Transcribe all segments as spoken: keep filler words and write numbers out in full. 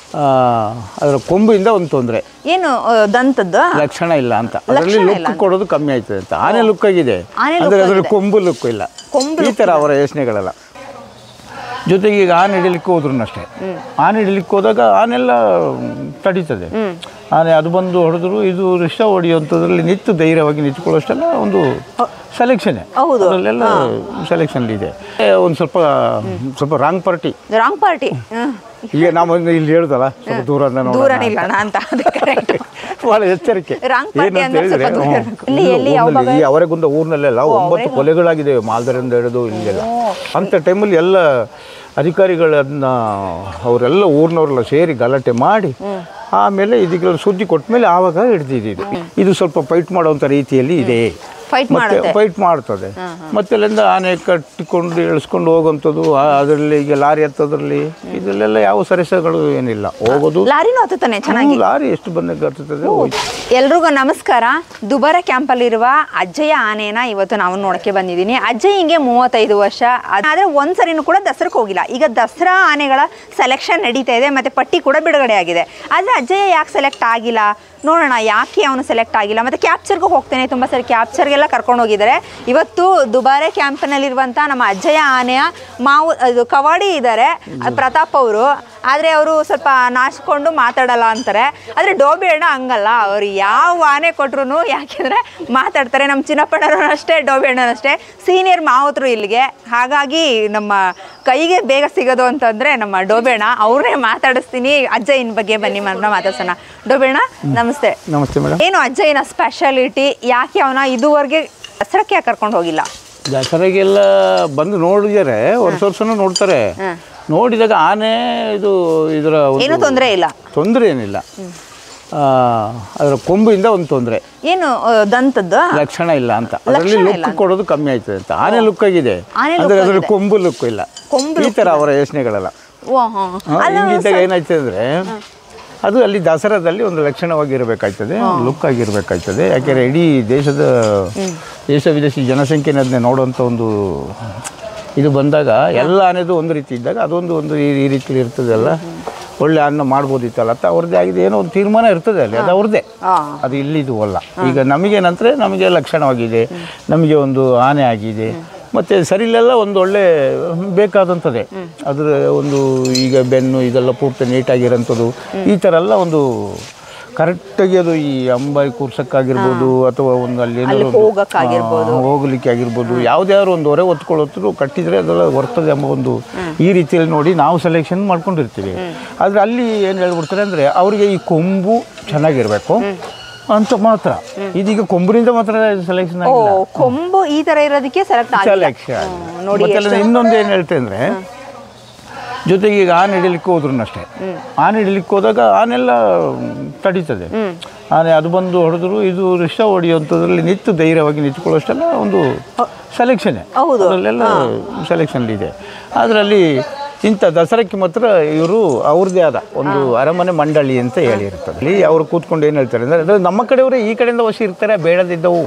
ಅದರ ಕೊಂಬಿಂದ ಒಂದು ತೊಂದರೆ ಏನು ದಂತದ್ದು ಲಕ್ಷಣ ಇಲ್ಲ ಅಂತ, ಅದರಲ್ಲಿ ಲುಕ್ ಕೊಡೋದು ಕಮ್ಮಿ ಆಯ್ತದೆ ಅಂತ. ಆನೆ ಲುಕ್ ಆಗಿದೆ ಅಂದರೆ ಅದರಲ್ಲಿ ಕೊಂಬು ಲುಕ್ ಇಲ್ಲ, ಈ ಥರ ಅವರ ಯೋಚನೆಗಳೆಲ್ಲ. ಜೊತೆಗೆ ಈಗ ಆನೆ ಹಿಡಿಲಿಕ್ಕೆ ಹೋದ್ರು ಅಷ್ಟೇ, ಆನೆ ಹಿಡಿಲಿಕ್ಕೆ ಹೋದಾಗ ಆನೆಲ್ಲ ತಡೀತದೆ. ಆನೆ ಅದು ಬಂದು ಹೊಡೆದ್ರು ಇದು ರಿಕ್ಷಾ ಹೊಡೆಯುವಂಥದ್ರಲ್ಲಿ ನಿಂತು ಧೈರ್ಯವಾಗಿ ನಿಂತ್ಕೊಳ್ಳೋಷ್ಟೆಲ್ಲ ಒಂದು ಸೆಲೆಕ್ಷನ್, ಅದರಲ್ಲೆಲ್ಲ ಸೆಲೆಕ್ಷನ್ ಇದೆ. ಒಂದು ಸ್ವಲ್ಪ ಸ್ವಲ್ಪ ರಾಂಗ್ ಪಾರ್ಟಿ ರಾಂಗ್ ಪಾರ್ಟಿ ಈಗ ನಾವು ಇಲ್ಲಿ ಹೇಳುದಲ್ಲ ಸ್ವಲ್ಪ ದೂರ ಬಹಳ ಎಚ್ಚರಿಕೆ. ಏನಂತ ಹೇಳಿದ್ರೆ ಈ ಅವರೆಗುಂದ ಊರಿನಲ್ಲೆಲ್ಲ ಒಂಬತ್ತು ಕೊಲೆಗಳಾಗಿದೆ ಮಾಲ್ದರಿಂದ ಹಿಡಿದು ಇಲ್ಲೆಲ್ಲ. ಅಂಥ ಟೈಮಲ್ಲಿ ಎಲ್ಲ ಅಧಿಕಾರಿಗಳನ್ನ ಅವರೆಲ್ಲ ಊರಿನವರೆಲ್ಲ ಸೇರಿ ಗಲಾಟೆ ಮಾಡಿ ಆಮೇಲೆ ಇದಕ್ಕೆ ಸುದ್ದಿ ಕೊಟ್ಟ ಮೇಲೆ ಆವಾಗ ಹಿಡ್ದಿದ್ದು. ಇದು ಸ್ವಲ್ಪ ಫೈಟ್ ಮಾಡುವಂಥ ರೀತಿಯಲ್ಲಿ ಇದೆ, ಮತ್ತೆ ಫೈಟ್ ಮಾಡ್ತದೆ. ಮತ್ತೆ ಅಲ್ಲಿಂದ ಆನೆ ಕಟ್ಟಿಕೊಂಡು ಇಳಿಸ್ಕೊಂಡು ಹೋಗುವಂಥದ್ದು, ಅದರಲ್ಲಿ ಈಗ ಲಾರಿ ಹತ್ತೋದ್ರಲ್ಲಿ ಇದರಲ್ಲೆಲ್ಲ ಯಾವ ಸರಿಸಗಳು ಏನಿಲ್ಲ, ಹೋಗೋದು ಲಾರಿನೂ ಹತ್ತುತ್ತಾನೆ ಚೆನ್ನಾಗಿ, ಲಾರಿ ಎಷ್ಟು ಬಂದಾಗ ಹತ್ತುತ್ತದೆ. ಎಲ್ರಿಗೂ ನಮಸ್ಕಾರ. ದುಬಾರ ಕ್ಯಾಂಪಲ್ಲಿರುವ ಅಜ್ಜಯ್ಯ ಆನೆನ ಇವತ್ತು ನಾವು ನೋಡಕ್ಕೆ ಬಂದಿದ್ದೀನಿ. ಅಜ್ಜಯ್ಯಂಗೆ ಮೂವತ್ತೈದು ವರ್ಷ, ಆದರೆ ಒಂದ್ಸರಿನೂ ಕೂಡ ದಸರಾಕ್ಕೆ ಹೋಗಿಲ್ಲ. ಈಗ ದಸರಾ ಆನೆಗಳ ಸೆಲೆಕ್ಷನ್ ನಡೀತಾ ಇದೆ, ಮತ್ತೆ ಪಟ್ಟಿ ಕೂಡ ಬಿಡುಗಡೆ ಆಗಿದೆ. ಆದರೆ ಅಜ್ಜಯ್ಯ ಯಾಕೆ ಸೆಲೆಕ್ಟ್ ಆಗಿಲ್ಲ ನೋಡೋಣ, ಯಾಕೆ ಅವನು ಸೆಲೆಕ್ಟ್ ಆಗಿಲ್ಲ. ಮತ್ತು ಕ್ಯಾಪ್ಚರ್ಗೂ ಹೋಗ್ತೇನೆ, ತುಂಬ ಸರಿ ಕ್ಯಾಪ್ಚರ್ಗೆಲ್ಲ ಕರ್ಕೊಂಡು ಹೋಗಿದ್ದಾರೆ. ಇವತ್ತು ದುಬಾರೆ ಕ್ಯಾಂಪ್ನಲ್ಲಿರುವಂಥ ನಮ್ಮ ಅಜ್ಜಯ್ಯ ಆನೆಯ ಮಾವು ಅದು ಕವಾಡಿ ಇದ್ದಾರೆ ಪ್ರತಾಪ್ ಅವರು. ಆದರೆ ಅವರು ಸ್ವಲ್ಪ ನಾಚಿಕೊಂಡು ಮಾತಾಡಲ್ಲ ಅಂತಾರೆ. ಆದರೆ ಡೋಬಿ ಅಣ್ಣ ಹಂಗಲ್ಲ, ಅವರು ಯಾವ ಆನೆ ಕೊಟ್ರು ಯಾಕೆಂದರೆ ಮಾತಾಡ್ತಾರೆ. ನಮ್ಮ ಚಿನ್ನಪ್ಪಣ್ಣನೂ ಅಷ್ಟೇ, ಡೋಬಿ ಅಣ್ಣನೂ ಅಷ್ಟೇ, ಸೀನಿಯರ್ ಮಾವುತರು ಇಲ್ಲಿಗೆ. ಹಾಗಾಗಿ ನಮ್ಮ ಕೈಗೆ ಬೇಗ ಸಿಗೋದು ಅಂತಂದರೆ ನಮ್ಮ ಡೋಬಿ ಅಣ್ಣ, ಅವ್ರನ್ನೇ ಮಾತಾಡಿಸ್ತೀನಿ. ಅಜ್ಜಯ್ಯನ ಬಗ್ಗೆ ಬನ್ನಿ ಮಾತಾಡ್ಸೋಣ. ಡೋಬಿ ಅಣ್ಣ ನಮಸ್ತೆ. ನಮಸ್ತೆ ಮೇಡಮ್. ಏನು ಅಜ್ಜಯ್ಯನ ಸ್ಪೆಷಾಲಿಟಿ, ಯಾಕೆ ಅವನ ಇದುವರೆಗೆ ದಸರಾಕ್ಕೆ ಯಾಕೆ ಕರ್ಕೊಂಡು ಹೋಗಿಲ್ಲ? ದಸರಾಗೆಲ್ಲ ಬಂದು ನೋಡಿದರೆ ವರ್ಷ ವರ್ಷನೂ ನೋಡ್ತಾರೆ. ನೋಡಿದಾಗ ಆನೆ ಇದು ಇದರ ಏನು ತೊಂದರೆ ಇಲ್ಲ, ತೊಂದರೆ ಏನಿಲ್ಲ. ಅದರ ಕೊಂಬಿಂದ ಒಂದು ತೊಂದರೆ, ಏನು ದಂತದ್ದು ಲಕ್ಷಣ ಇಲ್ಲ ಅಂತ, ಅದರಲ್ಲಿ ಲುಕ್ ಕೊಡೋದು ಕಮ್ಮಿ ಆಯ್ತದೆ ಅಂತ. ಆನೆ ಲುಕ್ ಆಗಿದೆ ಅಂದರೆ ಅದರಲ್ಲಿ ಕೊಂಬು ಲುಕ್ ಇಲ್ಲ, ಈ ಥರ ಅವರ ಯೋಚನೆಗಳೆಲ್ಲ. ಹಿಂಗಿದ್ದಾಗ ಏನಾಯ್ತದೆ ಅಂದರೆ ಅದು ಅಲ್ಲಿ ದಸರಾದಲ್ಲಿ ಒಂದು ಲಕ್ಷಣವಾಗಿರಬೇಕಾಯ್ತದೆ, ಲುಕ್ ಆಗಿರಬೇಕಾಯ್ತದೆ. ಯಾಕೆಂದರೆ ಇಡೀ ದೇಶದ ದೇಶ ವಿದೇಶಿ ಜನಸಂಖ್ಯೆನದನ್ನೇ ನೋಡುವಂಥ ಒಂದು ಇದು ಬಂದಾಗ ಎಲ್ಲ ಆನೆದು ಒಂದು ರೀತಿ ಇದ್ದಾಗ ಅದೊಂದು ಒಂದು ಈ ರೀತಿಯಲ್ಲಿ ಇರ್ತದೆ. ಅಲ್ಲ ಒಳ್ಳೆ ಅನ್ನ ಮಾಡ್ಬೋದಿತ್ತಲ್ಲ ಅಂತ ಅವ್ರದ್ದೇ ಆಗಿದೆ, ಏನೋ ಒಂದು ತೀರ್ಮಾನ ಇರ್ತದೆ ಅಲ್ಲಿ, ಅದು ಅವ್ರದ್ದೇ. ಅದು ಇಲ್ಲಿದು ಅಲ್ಲ. ಈಗ ನಮಗೇನಂದರೆ ನಮಗೆ ಲಕ್ಷಣವಾಗಿದೆ, ನಮಗೆ ಒಂದು ಆನೆ ಆಗಿದೆ, ಮತ್ತು ಸರಿಲೆಲ್ಲ ಒಂದು ಒಳ್ಳೆ ಬೇಕಾದಂಥದ್ದೇ. ಅದರ ಒಂದು ಈಗ ಬೆನ್ನು ಇದೆಲ್ಲ ಪೂರ್ತಿ ನೀಟಾಗಿರೋಂಥದ್ದು, ಈ ಥರ ಎಲ್ಲ ಒಂದು ಕರೆಕ್ಟಾಗಿ ಅದು ಈ ಅಂಬಾರಿ ಕೂರ್ಸಕ್ಕಾಗಿರ್ಬೋದು ಅಥವಾ ಒಂದು ಅಲ್ಲಿ ಹೋಗ್ಲಿಕ್ಕೆ ಆಗಿರ್ಬೋದು, ಯಾವುದ್ಯಾರು ಒಂದು ಹೊರೆ ಹೊತ್ಕೊಳ್ಳೋದ್ರು ಕಟ್ಟಿದರೆ ಅದೆಲ್ಲ ಬರ್ತದೆ ಎಂಬ ಒಂದು ಈ ರೀತಿಯಲ್ಲಿ ನೋಡಿ ನಾವು ಸೆಲೆಕ್ಷನ್ ಮಾಡ್ಕೊಂಡಿರ್ತೀವಿ. ಆದರೆ ಅಲ್ಲಿ ಏನು ಹೇಳ್ಬಿಡ್ತಾರೆ ಅಂದರೆ ಅವರಿಗೆ ಈ ಕೊಂಬು ಚೆನ್ನಾಗಿರಬೇಕು ಅಂತ ಮಾತ್ರ. ಇದೀಗ ಕೊಂಬಿನಿಂದ ಮಾತ್ರ ಸೆಲೆಕ್ಷನ್ ಆಗಿಲ್ಲ, ಕೊಂಬು ಈ ಥರ ಇರೋದಕ್ಕೆ ಸೆಲೆಕ್ಷನ್. ಮತ್ತೆ ಇನ್ನೊಂದು ಏನು ಹೇಳ್ತೇನೆ ಅಂದರೆ, ಜೊತೆಗೆ ಈಗ ಆನೆ ಹಿಡಿಲಿಕ್ಕೆ ಹೋದ್ರು ಅಷ್ಟೇ, ಆನೆ ಹಿಡಿಲಿಕ್ಕೆ ಹೋದಾಗ ಆನೆಲ್ಲ ತಡೀತದೆ. ಆನೆ ಅದು ಬಂದು ಹೊಡೆದ್ರು ಇದು ರಿಕ್ಷಾ ಹೊಡೆಯುವಂಥದ್ರಲ್ಲಿ ನಿಂತು ಧೈರ್ಯವಾಗಿ ನಿಂತ್ಕೊಳ್ಳೋಷ್ಟೆಲ್ಲ ಒಂದು ಸೆಲೆಕ್ಷನ್, ಅದರಲ್ಲೆಲ್ಲ ಸೆಲೆಕ್ಷನ್ ಇದೆ. ಅದರಲ್ಲಿ ಇಂಥ ದಸರಾಕ್ಕೆ ಮಾತ್ರ ಇವರು ಅವ್ರದ್ದೇ ಆದ ಒಂದು ಅರಮನೆ ಮಂಡಳಿ ಅಂತ ಹೇಳಿರ್ತದೆ. ಅಲ್ಲಿ ಅವರು ಕೂತ್ಕೊಂಡು ಏನು ಹೇಳ್ತಾರೆ ಅಂದರೆ, ನಮ್ಮ ಕಡೆಯವರೇ ಈ ಕಡೆಯಿಂದ ವಶಿ ಇರ್ತಾರೆ, ಬೇಡದಿದ್ದವು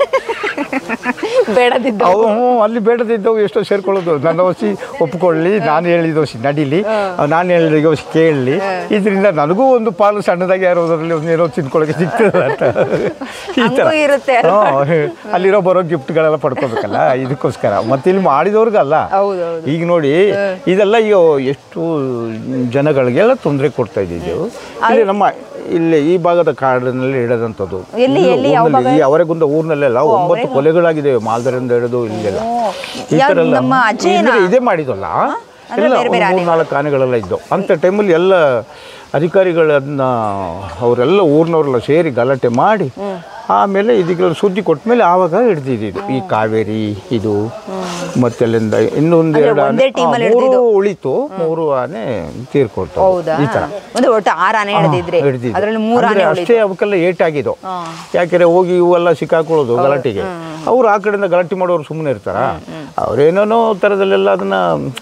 ಬೇಡದಿದ್ದವು ಅಲ್ಲಿ ಬೇಡದಿದ್ದವು ಎಷ್ಟೋ ಸೇರ್ಕೊಳ್ಳೋದು. ನನ್ನ ವಸಿ ಒಪ್ಕೊಳ್ಳಿ, ನಾನು ಹೇಳಿದ ವಸಿ ನಡೀಲಿ, ನಾನು ಹೇಳಿದ ವಸಿ ಕೇಳಲಿ, ಇದರಿಂದ ನನಗೂ ಒಂದು ಪಾಲು ಸಣ್ಣದಾಗಿ ಯಾರೋದ್ರಲ್ಲಿ ಒಂದು ಏನೋ ತಿನ್ಕೊಳ್ಳೋಕೆ ಸಿಗ್ತದೆ ಅಂತ ಈ ಥರ ಅಲ್ಲಿರೋ ಬರೋ ಗಿಫ್ಟ್ಗಳೆಲ್ಲ ಪಡ್ಕೋಬೇಕಲ್ಲ, ಇದಕ್ಕೋಸ್ಕರ. ಮತ್ತೆ ಇಲ್ಲಿ ಮಾಡಿದವ್ರಿಗಲ್ಲ. ಈಗ ನೋಡಿ ಇದೆಲ್ಲ ಈಗ ಎಷ್ಟು ಜನಗಳಿಗೆಲ್ಲ ತೊಂದರೆ ಕೊಡ್ತಾ ಇದ್ದಿದ್ದೆವು. ಇಲ್ಲಿ ನಮ್ಮ ಇಲ್ಲಿ ಈ ಭಾಗದ ಕಾಡಿನಲ್ಲಿ ಇಡದಂಥದ್ದು, ಈ ಅವರೆಗುಂದ ಊರಿನಲ್ಲೆಲ್ಲ ಒಂಬತ್ತು ಕೊಲೆಗಳಾಗಿದೆ ಮಾಲ್ದರಿಂದ ಹಿಡಿದು ಇಲ್ಲೆಲ್ಲ. ಈ ಥರ ಎಲ್ಲ ಇದೇ ಮಾಡಿದ್ವಲ್ಲ, ಎಲ್ಲ ಮೂರು ನಾಲ್ಕು ಆನೆಗಳೆಲ್ಲ ಇದ್ದವು. ಅಂಥ ಟೈಮಲ್ಲಿ ಎಲ್ಲ ಅಧಿಕಾರಿಗಳನ್ನ ಅವರೆಲ್ಲ ಊರಿನವರೆಲ್ಲ ಸೇರಿ ಗಲಾಟೆ ಮಾಡಿ ಆಮೇಲೆ ಇದಕ್ಕೆ ಸುದ್ದಿ ಕೊಟ್ಟ ಮೇಲೆ ಆವಾಗ ಹಿಡ್ದಿದ್ದು. ಈ ಕಾವೇರಿ ಇದು ಮತ್ತೆ ಅಲ್ಲಿಂದ ಇನ್ನೊಂದು ಎರಡು ಆನೆ ಮೂರು ಉಳಿತು, ಮೂರು ಆನೆ ತೀರ್ಕೊಳ್ತು. ಈ ಥರ ಹಿಡ್ದಿದ್ದು ಅಷ್ಟೇ. ಅವಕ್ಕೆಲ್ಲ ಏಟಾಗಿದ್ದು. ಯಾಕೆಂದರೆ ಹೋಗಿ ಇವೆಲ್ಲ ಸಿಕ್ಕಾಕೊಳ್ಳೋದು ಗಲಾಟೆಗೆ. ಅವ್ರು ಆ ಕಡೆಯಿಂದ ಗಲಾಟೆ ಮಾಡೋರು ಸುಮ್ಮನೆ ಇರ್ತಾರ, ಅವ್ರೇನೇನೋ ಥರದಲ್ಲೆಲ್ಲ ಅದನ್ನು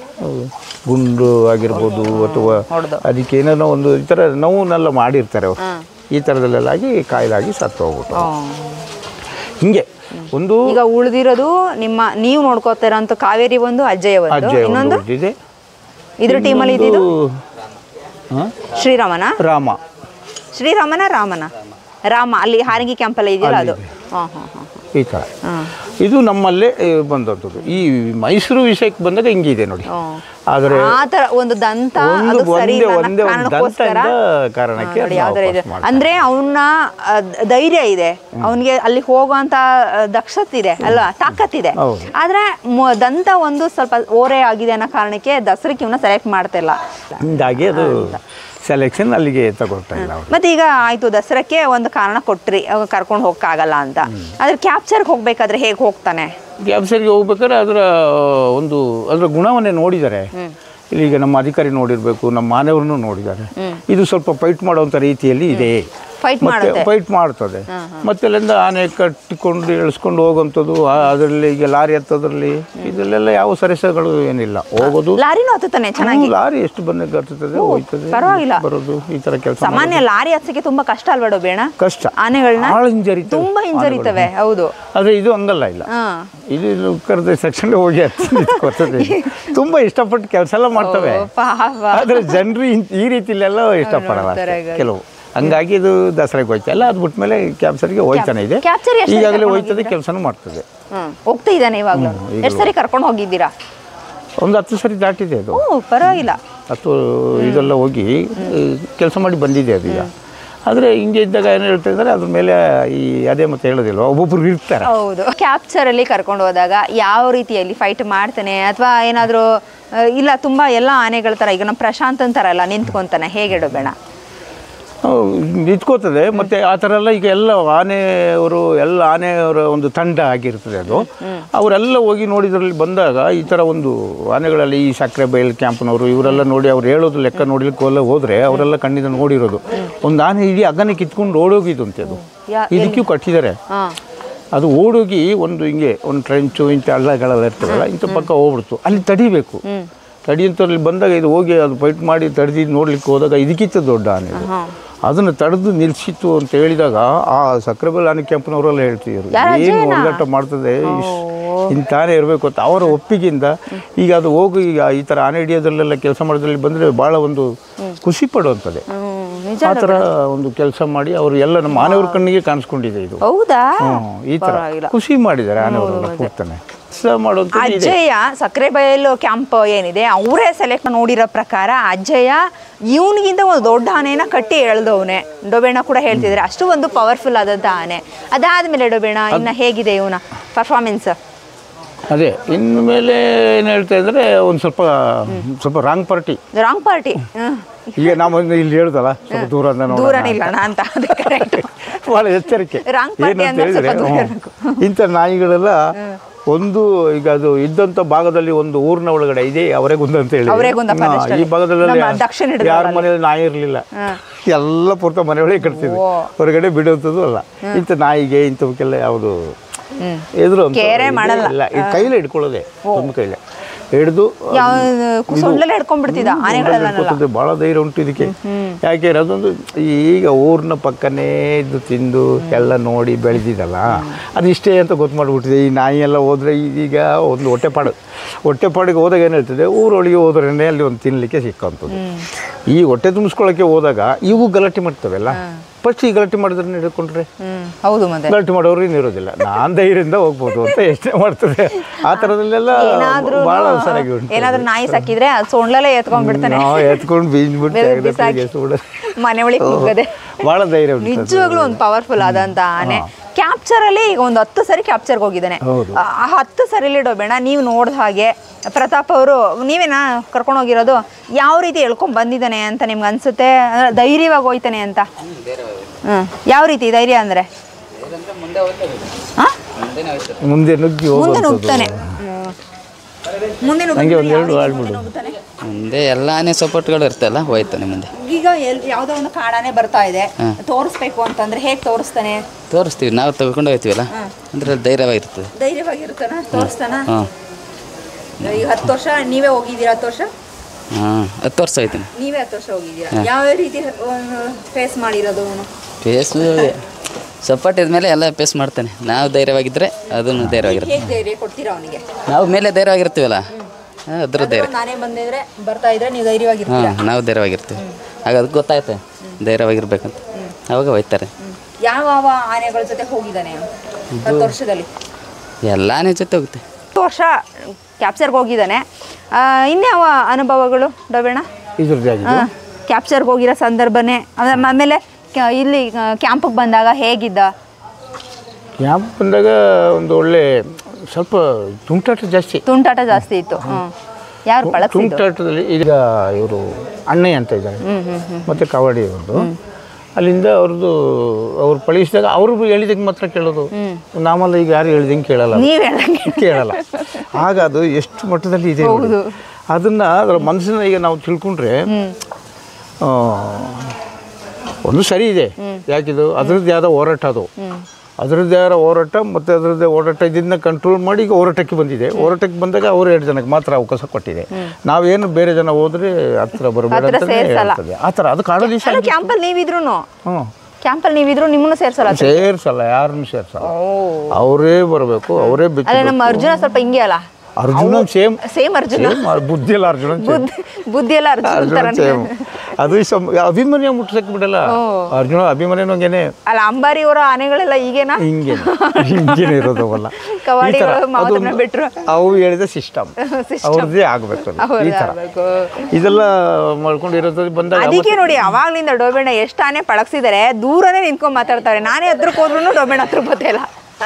ಗುಂಡು ಆಗಿರ್ಬೋದು ಅಥವಾ ಅದಕ್ಕೆ ಏನೇನೋ ಒಂದು ಈ ಥರ ನೋವನ್ನೆಲ್ಲ ಮಾಡಿರ್ತಾರೆ ಅವರು. ಈ ಥರದಲ್ಲೆಲ್ಲ ಆಗಿ ಕಾಯಿಲಾಗಿ ಸತ್ತು ಹೋಗ್ಬಿಟ್ಟು ಹಿಂಗೆ ಒಂದು. ಈಗ ಉಳಿದಿರೋದು ನಿಮ್ಮ ನೀವು ನೋಡ್ಕೋತಾ ಇರೋಂಥ ಕಾವೇರಿ ಒಂದು, ಅಜ್ಜಯ್ಯ ಒಂದು, ಇನ್ನೊಂದು ಇದೆ ಇದ್ರ ಟೀಮಲ್ಲಿ ಇದ್ದಿದ್ದು ಶ್ರೀರಾಮನ ರಾಮ ಶ್ರೀರಾಮನ ರಾಮನ ರಾಮ ಅಲ್ಲಿ ಹಾರಂಗಿ ಕ್ಯಾಂಪಲ್ಲಿ ಇದೆಯಲ್ಲ ಅದು ಹಾಂ ಹಾಂ ಹಾಂ ಈ ಥರ ಇದು ನಮ್ಮಲ್ಲೇ ಬಂದದ್ದು. ಈ ಮೈಸೂರು ವಿಷಯಕ್ಕೆ ಬಂದಾಗ ಹಿಂಗಿದೆ ನೋಡಿ. ಆದರೆ ಆ ಥರ ಒಂದು ದಂತ ಒಂದು ಒಂದೇ ಒಂದೇ ಒಂದು ದಂತದ ಕಾರಣಕ್ಕೆ ಅಂದ್ರೆ ಅವನ ಧೈರ್ಯ ಇದೆ, ಅವನಿಗೆ ಅಲ್ಲಿ ಹೋಗುವಂತ ದಕ್ಷತೆ ಇದೆ ಅಲ್ವಾ, ತಾಕತ್ತಿದೆ. ಆದ್ರೆ ದಂತ ಒಂದು ಸ್ವಲ್ಪ ಓರೆ ಆಗಿದೆ ಅನ್ನೋ ಕಾರಣಕ್ಕೆ ದಸರಕ್ಕೆ ಇವನ್ನ ಸೆಲೆಕ್ಟ್ ಮಾಡ್ತಾ ಇಲ್ಲ. ಹಿಂಗಾಗಿ ಅದು ಸೆಲೆಕ್ಷನ್ ಅಲ್ಲಿಗೆ ತಗೊಳ್ತಾ ಇಲ್ಲ. ಮತ್ತೆ ಈಗ ಆಯ್ತು ದಸರಕ್ಕೆ ಒಂದು ಕಾರಣ ಕೊಟ್ರಿ ಕರ್ಕೊಂಡು ಹೋಗಕ್ಕಾಗಲ್ಲ ಅಂತ, ಆದ್ರೆ ಕ್ಯಾಪ್ಚರ್ಗೆ ಹೋಗ್ಬೇಕಾದ್ರೆ ಹೇಗೆ ಹೋಗ್ತಾನೆ? ಕ್ಯಾಪ್ಚರ್ಗೆ ಹೋಗ್ಬೇಕಾದ್ರೆ ಅದರ ಒಂದು ಅದರ ಗುಣವನ್ನೇ ನೋಡಿದ್ದಾರೆ. ಈಗ ನಮ್ಮ ಅಧಿಕಾರಿ ನೋಡಿರ್ಬೇಕು, ನಮ್ಮ ಮಾನವರನ್ನು ನೋಡಿದ್ದಾರೆ. ಇದು ಸ್ವಲ್ಪ ಫೈಟ್ ಮಾಡುವಂಥ ರೀತಿಯಲ್ಲಿ ಇದೆ, ಮತ್ತೆ ಫೈಟ್ ಮಾಡ್ತದೆ. ಮತ್ತೆ ಅಲ್ಲಿಂದ ಆನೆ ಕಟ್ಟಿಕೊಂಡು ಇಳಿಸ್ಕೊಂಡು ಹೋಗುವಂಥದ್ದು, ಅದರಲ್ಲಿ ಈಗ ಲಾರಿ ಹತ್ತೋದ್ರಲ್ಲಿ ಇದರಲ್ಲೆಲ್ಲ ಯಾವ ಸರಸಗಳು ಏನಿಲ್ಲ. ಹೋಗೋದು ಲಾರಿನೂ ಹತ್ತುತ್ತಾನೆ ಚೆನ್ನಾಗಿ, ಲಾರಿ ಎಷ್ಟು ಬಂದ ಹತ್ತುತ್ತದೆ ಹೋಗ್ತದೆ ಪರವಾಗಿಲ್ಲ ಬರೋದು ಈ ಥರ ಕೆಲಸ. ಸಾಮಾನ್ಯ ಲಾರಿ ಹತ್ತಕ್ಕೆ ತುಂಬಾ ಕಷ್ಟ ಅಲ್ಬೇಡ ಬೇಡ? ಕಷ್ಟ, ಆನೆಗಳನ್ನ ಭಾಳ ಹಿಂಜರಿತವೆ, ತುಂಬಾ ಹಿಂಜರಿತವೆ. ಹೌದು, ಆದರೆ ಇದು ಹಂಗಲ್ಲ. ಇಲ್ಲ ಇದು ಕರೆದ ಸೆಕ್ಷನ್ ಹೋಗಿ ಹತ್ತರ್ತದೆ. ತುಂಬಾ ಇಷ್ಟಪಟ್ಟು ಕೆಲಸ ಎಲ್ಲ ಮಾಡ್ತವೆ, ಆದರೆ ಜನರು ಈ ರೀತಿಲೆಲ್ಲ ಇಷ್ಟಪಡಲ್ಲ ಕೆಲವು. ಹಂಗಾಗಿ ಇದು ದಸರಾಗೆ ಹೋಯ್ತಾ ಇಲ್ಲ, ಅದು ಬಿಟ್ಮೇಲೆ ಕ್ಯಾಪ್ಚರ್ಗೆ ಹೋಯ್ತಾನೆ ಇದೆ. ಈಗಾಗಲೇ ಹೋಯ್ತದೆ, ಕೆಲಸನೂ ಮಾಡ್ತದೆ, ಹೋಗ್ತಾ ಇದ್ದಾನೆ ಇವಾಗಲೂ. ಎಷ್ಟು ಸರಿ ಕರ್ಕೊಂಡು ಹೋಗಿದ್ದೀರಾ? ಒಂದು ಹತ್ತು ಸರಿ ದಾಟಿದೆ ಅದು. ಪರವಾಗಿಲ್ಲ, ಹತ್ತು ಇದೆಲ್ಲ ಹೋಗಿ ಕೆಲಸ ಮಾಡಿ ಬಂದಿದೆ ಅದು. ಈಗ ಆದರೆ ಹಿಂಗೆ ಇದ್ದಾಗ ಏನು ಹೇಳ್ತಾ ಇದ್ದಾರೆ ಅದ್ರ ಮೇಲೆ ಈ ಅದೇ ಮತ್ತೆ ಹೇಳೋದಿಲ್ಲ, ಒಬ್ಬೊಬ್ರು ಇರ್ತಾರೆ. ಹೌದು, ಕ್ಯಾಪ್ಚರಲ್ಲಿ ಕರ್ಕೊಂಡು ಹೋದಾಗ ಯಾವ ರೀತಿಯಲ್ಲಿ ಫೈಟ್ ಮಾಡ್ತಾನೆ, ಅಥವಾ ಏನಾದರೂ ಇಲ್ಲ ತುಂಬ ಎಲ್ಲ ಆನೆಗಳ ಥರ ಈಗ ನಮ್ಮ ಪ್ರಶಾಂತನ ಥರ ಎಲ್ಲ ನಿಂತ್ಕೊತಾನೆ, ಹೇಗೆ ಬೇಡ ನಿಂತ್ಕೋತದೆ. ಮತ್ತು ಆ ಥರ ಎಲ್ಲ ಈಗ ಎಲ್ಲ ಆನೆಯವರು ಎಲ್ಲ ಆನೆಯವರ ಒಂದು ತಂಡ ಆಗಿರ್ತದೆ ಅದು. ಅವರೆಲ್ಲ ಹೋಗಿ ನೋಡಿದ್ರಲ್ಲಿ ಬಂದಾಗ ಈ ಥರ ಒಂದು ಆನೆಗಳಲ್ಲಿ ಈ ಸಕ್ಕರೆ ಬಯಲು ಕ್ಯಾಂಪ್ನವರು ಇವರೆಲ್ಲ ನೋಡಿ ಅವ್ರು ಹೇಳೋದು ಲೆಕ್ಕ ನೋಡ್ಲಿಕ್ಕೆ ಎಲ್ಲ ಹೋದರೆ ಅವರೆಲ್ಲ ಕಣ್ಣಿಂದ ನೋಡಿರೋದು ಒಂದು ಆನೆ ಇಡೀ ಅಗನೆ ಕಿತ್ಕೊಂಡು ಓಡೋಗಿದ್ದು ಅಂತೆ. ಅದು ಇದಕ್ಕೂ ಕಟ್ಟಿದ್ದಾರೆ. ಅದು ಓಡೋಗಿ ಒಂದು ಹಿಂಗೆ ಒಂದು ಟ್ರೆಂಚು ಇಂಥ ಹಳ್ಳಗಳೆಲ್ಲ ಇರ್ತದಲ್ಲ, ಇಂಥ ಪಕ್ಕ ಹೋಗ್ಬಿಡ್ತು. ಅಲ್ಲಿ ತಡಿಬೇಕು, ತಡಿಯಂಥವ್ರಲ್ಲಿ ಬಂದಾಗ ಇದು ಹೋಗಿ ಅದು ಫೈಟ್ ಮಾಡಿ ತಡೆದಿದ್ದು ನೋಡ್ಲಿಕ್ಕೆ ಹೋದಾಗ ಇದಕ್ಕಿಂತ ದೊಡ್ಡ ಆನೆ ಅದನ್ನು ತಡೆದು ನಿಲ್ಲಿಸಿತ್ತು ಅಂತ ಹೇಳಿದಾಗ ಆ ಸಕ್ರೆಬೆಲ್ ಆನೆ ಕ್ಯಾಂಪ್ನವರೆಲ್ಲ ಹೇಳ್ತಿದ್ರು ಏನು ಹೋರಾಟ ಮಾಡ್ತದೆ, ಇಂಥ ಆನೆ ಇರಬೇಕು ಅಂತ. ಅವರ ಒಪ್ಪಿಗೆಯಿಂದ ಈಗ ಅದು ಹೋಗಿ ಈಗ ಈ ಥರ ಆನೆ ಹಿಡಿಯೋದ್ರಲ್ಲೆಲ್ಲ ಕೆಲಸ ಮಾಡೋದ್ರಲ್ಲಿ ಬಂದರೆ ಭಾಳ ಒಂದು ಖುಷಿ ಪಡುವಂಥದ್ದೇ. ಆ ಥರ ಒಂದು ಕೆಲಸ ಮಾಡಿ ಅವರು ಎಲ್ಲ ನಮ್ಮ ಆನೆಯವ್ರ ಕಣ್ಣಿಗೆ ಕಾಣಿಸ್ಕೊಂಡಿದೆ ಇದು. ಹೌದಾ? ಈ ಥರ ಖುಷಿ ಮಾಡಿದ್ದಾರೆ ಆನೆಯವರೆಲ್ಲ ಕೂಗ್ತಾನೆ ಮಾಡೋದು. ಅಜ್ಜಯ್ಯ ಸಕ್ಕರೆ ಬಯಲು ಕ್ಯಾಂಪ್ ಏನಿದೆ ಅವರೇ ಸೆಲೆಕ್ಟ್ ನೋಡಿರೋ ಪ್ರಕಾರ ಅಜ್ಜಯ್ಯ ಇವನಿಗಿಂತ ಒಂದು ದೊಡ್ಡ ಆನೆನ ಕಟ್ಟಿ ಎಳ್ದವನೆ. ಡೊಬೇಣ ಕೂಡ ಹೇಳ್ತಿದ್ರೆ ಅಷ್ಟು ಒಂದು ಪವರ್ಫುಲ್ ಆದಂಥ ಆನೆ. ಅದಾದ್ಮೇಲೆ ಡೊಬೇಣ ಇನ್ನು ಹೇಗಿದೆ ಇವನ ಪರ್ಫಾರ್ಮೆನ್ಸ್? ಅದೇ ಇನ್ನು ಮೇಲೆ ಏನು ಹೇಳ್ತಾ ಇದ್ರೆ ಒಂದು ಸ್ವಲ್ಪ ಸ್ವಲ್ಪ ರಾಂಗ್ ಪಾರ್ಟಿ ರಾಂಗ್ ಪಾರ್ಟಿ ಈಗ ನಾವು ಇಲ್ಲಿ ಹೇಳ್ದಲ್ಲ ಸ್ವಲ್ಪ ದೂರ ದೂರ ನಿಲ್ಲೋಣ ಅಂತ ಭಾಳ ಎಚ್ಚರಿಕೆ. ಏನಂತ ಹೇಳಿದ್ರೆ ಇಂಥ ನಾಯಿಗಳೆಲ್ಲ ಒಂದು ಈಗ ಅದು ಇದ್ದಂಥ ಭಾಗದಲ್ಲಿ ಒಂದು ಊರಿನ ಒಳಗಡೆ ಇದೆ ಅವರೇಗುಂದ ಅಂತ ಹೇಳಿ, ಈ ಭಾಗದಲ್ಲಿ ಯಾರ ಮನೆಯಲ್ಲಿ ನಾಯಿ ಇರಲಿಲ್ಲ, ಎಲ್ಲ ಪೂರ್ತ ಮನೆಯೊಳಗೆ ಕಟ್ತಿದ್ವಿ, ಹೊರಗಡೆ ಬಿಡುವಂಥದ್ದು ಅಲ್ಲ. ಇಂಥ ನಾಯಿಗೆ ಇಂಥವಕ್ಕೆಲ್ಲ ಯಾವುದು ಎದುರು ಇಲ್ಲ, ಈ ಕೈಲೇ ಹಿಡ್ಕೊಳ್ಳೋದೆ, ತುಂಬ ಕೈಲೇ ಹಿಡಿದು ಭಾಳ ಧೈರ್ಯ ಉಂಟು ಇದಕ್ಕೆ. ಯಾಕೆ ಅದೊಂದು ಈಗ ಊರಿನ ಪಕ್ಕನೇ ಇದ್ದು ತಿಂದು ಎಲ್ಲ ನೋಡಿ ಬೆಳೆದಿದ್ದಲ್ಲ, ಅದು ಇಷ್ಟೇ ಅಂತ ಗೊತ್ತು ಮಾಡಿಬಿಟ್ಟಿದೆ. ಈ ನಾಯಿ ಎಲ್ಲ ಹೋದರೆ ಈಗ ಒಂದು ಹೊಟ್ಟೆಪಾಡು ಹೊಟ್ಟೆಪಾಡಿಗೆ ಹೋದಾಗ ಏನು ಹೇಳ್ತದೆ, ಊರೊಳಗೆ ಹೋದ್ರೇ ಅಲ್ಲಿ ಒಂದು ತಿನ್ನಲಿಕ್ಕೆ ಸಿಕ್ಕಂಥದ್ದು. ಈ ಹೊಟ್ಟೆ ತುಂಬಿಸ್ಕೊಳ್ಳೋಕ್ಕೆ ಹೋದಾಗ ಇವು ಗಲಾಟೆ ಮಾಡ್ತವೆಲ್ಲ, ಫಸ್ಟ್ ಈ ಗಲಾಟೆ ಮಾಡಿದ್ರೆ ಹಿಡ್ಕೊಂಡ್ರೆ ಹೌದು, ಮತ್ತೆ ಗಲಾಟೆ ಮಾಡೋರು ಇರೋದಿಲ್ಲ, ನಾನು ಧೈರ್ಯದಿಂದ ಹೋಗ್ಬೋದು ಅಂತ ಎಷ್ಟೇ ಮಾಡ್ತದೆ. ಆ ಥರದಲ್ಲೆಲ್ಲ ಭಾಳ ಸರಿಯಾಗಿ ಉಂಟು. ಏನಾದ್ರೂ ನಾಯಿ ಸಾಕಿದ್ರೆ ಅದು ಸೊಂಡ್ಲಲ್ಲೇ ಎತ್ಕೊಂಡ್ ಬಿಡ್ತಾನೆ, ನಾವು ಎತ್ಕೊಂಡು ಬೀಜ್ಬಿಟ್ಟು ಮನೆ ಒಳಗೆ ಹೋಗದೆ. ಭಾಳ ಧೈರ್ಯ ಉಂಟು, ನಿಜವಾಗ್ಲೂ ಒಂದು ಪವರ್ಫುಲ್ ಆದಂತ ಆನೆ. ಕ್ಯಾಪ್ಚರ್ ಅಲ್ಲಿ ಈಗ ಒಂದು ಹತ್ತು ಸರಿ ಕ್ಯಾಪ್ಚರ್ಗೆ ಹೋಗಿದ್ದಾನೆ. ಆ ಹತ್ತು ಸರಿಲಿ ಡೊಬೇಣ ನೀವು ನೋಡಿದ ಹಾಗೆ ಪ್ರತಾಪ್ ಅವರು ನೀವೇನಾ ಕರ್ಕೊಂಡು ಹೋಗಿರೋದು, ಯಾವ ರೀತಿ ಹೇಳ್ಕೊಂಡ್ ಬಂದಿದ್ದಾನೆ ಅಂತ ನಿಮ್ಗೆ ಅನ್ಸುತ್ತೆ? ಧೈರ್ಯವಾಗಿ ಹೋಯ್ತಾನೆ ಅಂತ? ಹ್ಮ್, ಯಾವ ರೀತಿ ಧೈರ್ಯ ಅಂದ್ರೆ ಮುಂದೆ ನುಗ್ಗಿ ಮುಂದೆ ನುಗ್ತಾನೆ, ಮುಂದೆ ಮುಂದೆ ಎಲ್ಲ ಆನೆ ಸಪೋರ್ಟ್ಗಳು ಇರ್ತಲ್ಲ, ಹೋಯ್ತಾನೆ ಮುಂದೆ. ಈಗ ಯಾವ್ದೋ ಒಂದು ಕಾಡಾನೆ ಬರ್ತಾ ಇದೆ, ತೋರಿಸ್ಬೇಕು ಅಂತಂದ್ರೆ ಹೇಗೆ ತೋರಿಸ್ತಾನೆ? ತೋರಿಸ್ತೀವಿ, ನಾವು ತಗೊಂಡು ಹೋಗ್ತೀವಲ್ಲ, ಅಂದ್ರೆ ಧೈರ್ಯವಾಗಿರ್ತದೆ. ಧೈರ್ಯವಾಗಿರ್ತಾನ, ತೋರಿಸ್ತಾನ. ಈಗ ಹತ್ತು ವರ್ಷ ನೀವೇ ಹೋಗಿದ್ದೀರಾ? ಹತ್ತು ವರ್ಷ? ಹಾಂ, ಹತ್ತು ವರ್ಷ ಆಯ್ತಾನೆ. ನೀವೇ ಹತ್ತು ವರ್ಷ ಹೋಗಿದ್ದೀರಾ? ಯಾವ ರೀತಿ ಫೇಸ್ ಮಾಡಿರೋದು? ಫೇಸ್ ಸಪೋರ್ಟ್ ಇದ್ಮೇಲೆ ಎಲ್ಲ ಫೇಸ್ ಮಾಡ್ತಾನೆ. ನಾವು ಧೈರ್ಯವಾಗಿದ್ದರೆ ಅದನ್ನು ಧೈರ್ಯವಾಗಿರುತ್ತೆ. ಹೇಗೆ ಧೈರ್ಯ ಕೊಡ್ತೀರಾ ಅವನಿಗೆ? ನಾವು ಮೇಲೆ ಧೈರ್ಯವಾಗಿರ್ತೀವಲ್ಲ, ಅದ್ರ ಧೈರ್ಯ. ನಾನೇ ಬಂದಿದ್ರೆ ಬರ್ತಾ ಇದ್ರೆ ನೀವು ಧೈರ್ಯವಾಗಿರ್ತೀರಾ? ಹಾಂ, ನಾವು ಧೈರ್ಯವಾಗಿರ್ತೀವಿ. ಆಗ ಅದಕ್ಕೆ ಗೊತ್ತಾಯ್ತೆ ಧೈರ್ಯವಾಗಿರ್ಬೇಕಂತ ಅವಾಗ ಹೋಯ್ತಾರೆ. ಯಾವ ಆನೆಗಳ ಜೊತೆ ಹೋಗಿದ್ದಾನೆ ಹತ್ತು ವರ್ಷದಲ್ಲಿ? ಎಲ್ಲ ಆನೆ ಜೊತೆ ಹೋಗುತ್ತೆ. ಹತ್ತು ವರ್ಷ ಕ್ಯಾಪ್ಚರ್ಗೆ ಹೋಗಿದ್ದಾನೆ. ಇನ್ಯಾವ ಅನುಭವಗಳು ಡೋಬೇಣ? ಇದ್ರದ್ದು ಕ್ಯಾಪ್ಚರ್ಗೆ ಹೋಗಿರೋ ಸಂದರ್ಭನೇ ಆಮೇಲೆ ಇಲ್ಲಿ ಕ್ಯಾಂಪಿಗೆ ಬಂದಾಗ ಹೇಗಿದ್ದ? ಕ್ಯಾಂಪ್ ಬಂದಾಗ ಒಂದು ಒಳ್ಳೆ ಸ್ವಲ್ಪ ತುಂಟಾಟ ಜಾಸ್ತಿ ತುಂಟಾಟ ಜಾಸ್ತಿ ಇತ್ತು. ಯಾರು ಬಳಕೆ ತುಂಟಾಟದಲ್ಲಿ ಈಗ ಇವರು ಅಣ್ಣಯ್ಯ ಅಂತ ಇದ್ದಾರೆ ಮತ್ತು ಕಬಡ್ಡಿ ಅವ್ರದ್ದು. ಅಲ್ಲಿಂದ ಅವ್ರದ್ದು ಅವ್ರು ಪಳಗಿಸಿದಾಗ ಅವರು ಹೇಳಿದಂಗೆ ಮಾತ್ರ ಕೇಳೋದು. ನಾಮಲ್ಲ ಈಗ ಯಾರು ಹೇಳಿದಂಗೆ ಕೇಳಲ್ಲ, ಕೇಳಲ್ಲ. ಆಗ ಅದು ಎಷ್ಟು ಮಟ್ಟದಲ್ಲಿ ಇದೆ ಅದನ್ನು ಅದರ ಮನಸ್ಸನ್ನ ಈಗ ನಾವು ತಿಳ್ಕೊಂಡ್ರೆ ಒಂದು ಸರಿ ಇದೆ. ಯಾಕಿದು ಅದರದ್ದು ಯಾವ್ದೋ ಹೋರಾಟ, ಅದು ಅದರದ್ದೇ ಯಾರ ಹೋರಾಟ ಮತ್ತು ಅದರದ್ದೇ ಓಡಾಟ ಇದನ್ನ ಕಂಟ್ರೋಲ್ ಮಾಡಿ ಈಗ ಹೋರಾಟಕ್ಕೆ ಬಂದಿದೆ. ಹೋರಾಟಕ್ಕೆ ಬಂದಾಗ ಅವರು ಎರಡು ಜನಕ್ಕೆ ಮಾತ್ರ ಅವಕಾಶ ಕೊಟ್ಟಿದೆ. ನಾವೇನು ಬೇರೆ ಜನ ಹೋದ್ರೆ ಹತ್ರ ಬರಬೇಡ ಅಂತ ಹೇಳ್ತದೆ. ಆ ಥರ ಅದು ಕಾಡೋ ದಿವಸ ಕ್ಯಾಂಪಲ್ಲಿ ನೀವಿದ್ರು ಹ್ಞೂ ಕ್ಯಾಂಪಲ್ಲಿ ನೀವಿದ್ರು ನಿಮ್ಮನ್ನು ಸೇರ್ಸಲ್ಲ? ಸೇರ್ಸಲ್ಲ, ಯಾರನ್ನು ಸೇರ್ಸಲ್ಲ. ಅವರೇ ಬರಬೇಕು, ಅವರೇ ಬಿಟ್ಟು. ನಮ್ಮ ಅರ್ಜುನ ಸ್ವಲ್ಪ ಹಿಂಗೆ ಅಲ್ಲ? ಅರ್ಜುನ ಸೇಮ್ ಸೇಮ್ ಅರ್ಜುನ, ಬುದ್ಧಿ ಎಲ್ಲ ಅರ್ಜುನ ಬುದ್ಧಿ ಎಲ್ಲ ಅರ್ಜುನ ಸೇಮ್. ಅದು ಅಭಿಮನ್ಯ ಮುಟ್ಸಕ್ ಬಿಡಲ್ಲ. ಅರ್ಜುನ ಅಭಿಮನ್ಯನೂ ಹಂಗೇನೆ ಅಲ್ಲ. ಅಂಬಾರಿ ಅವರ ಆನೆಗಳೆಲ್ಲ ಈಗೇನಾ? ಹಿಂಗೆ ಹಿಂಗೇನೆ ಇರೋದವಲ್ಲ. ಅವು ಹೇಳಿದ ಸಿಸ್ಟಮ್ ಅವ್ರದ್ದೇ ಆಗ್ಬೇಕು ಈ ಥರ ಇದೆಲ್ಲ ಮಾಡ್ಕೊಂಡಿರೋದು ಬಂದಾಗ. ಅದಕ್ಕೆ ನೋಡಿ ಅವಾಗ್ಲಿಂದ ಡೋಬೇಣ ಎಷ್ಟು ಆನೆ ಪಳಗ್ಸಿದ್ದಾರೆ, ದೂರನೇ ನಿಂತ್ಕೊಂಡ್ ಮಾತಾಡ್ತಾರೆ. ನಾನೇ ಹತ್ರಕ್ಕೆ ಹೋದ್ರು ಡೋಬೇಣ ಹತ್ರ ಬತ್ತಿಲ್ಲ.